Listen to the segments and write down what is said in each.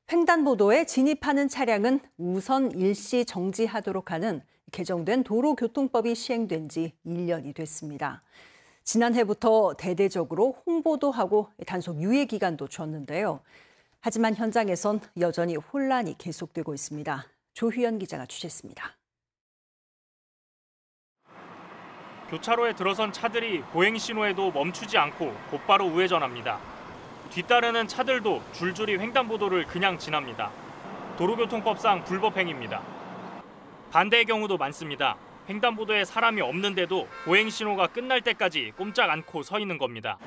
횡단보도에 진입하는 차량은 우선 일시 정지하도록 하는 개정된 도로교통법이 시행된 지 1년이 됐습니다. 지난해부터 대대적으로 홍보도 하고 단속 유예 기간도 줬는데요. 하지만 현장에선 여전히 혼란이 계속되고 있습니다. 조희연 기자가 취재했습니다. 교차로에 들어선 차들이 보행 신호에도 멈추지 않고 곧바로 우회전합니다. 뒤따르는 차들도 줄줄이 횡단보도를 그냥 지납니다. 도로교통법상 불법행위입니다. 반대의 경우도 많습니다. 횡단보도에 사람이 없는데도 보행 신호가 끝날 때까지 꼼짝 않고 서 있는 겁니다.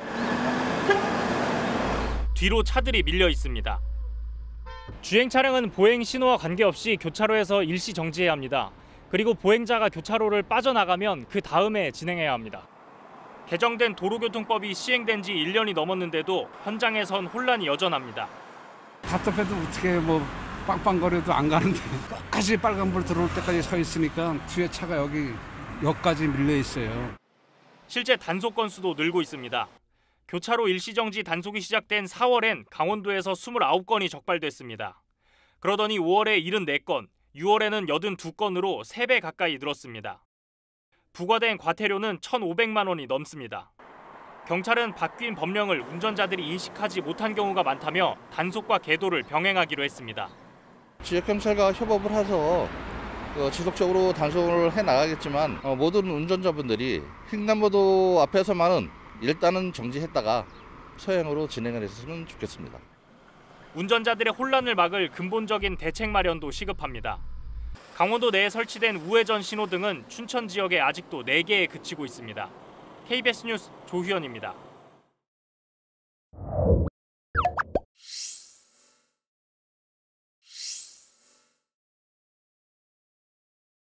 뒤로 차들이 밀려 있습니다. 주행 차량은 보행 신호와 관계없이 교차로에서 일시 정지해야 합니다. 그리고 보행자가 교차로를 빠져나가면 그 다음에 진행해야 합니다. 개정된 도로교통법이 시행된 지 1년이 넘었는데도 현장에선 혼란이 여전합니다. 답답해도 어떻게 빵빵거려도 안 가는데 끝까지 빨간불 들어올 때까지 서 있으니까 뒤에 차가 여기까지 밀려 있어요. 실제 단속 건수도 늘고 있습니다. 교차로 일시정지 단속이 시작된 4월엔 강원도에서 29건이 적발됐습니다. 그러더니 5월에 74건, 6월에는 82건으로 3배 가까이 늘었습니다. 부과된 과태료는 1,500만 원이 넘습니다. 경찰은 바뀐 법령을 운전자들이 인식하지 못한 경우가 많다며 단속과 계도를 병행하기로 했습니다. 지역경찰과 협업을 해서 지속적으로 단속을 해나가겠지만 모든 운전자분들이 횡단보도 앞에서만은 일단은 정지했다가 서행으로 진행을 했으면 좋겠습니다. 운전자들의 혼란을 막을 근본적인 대책 마련도 시급합니다. 강원도 내에 설치된 우회전 신호등은 춘천 지역에 아직도 4개에 그치고 있습니다. KBS 뉴스 조희연입니다.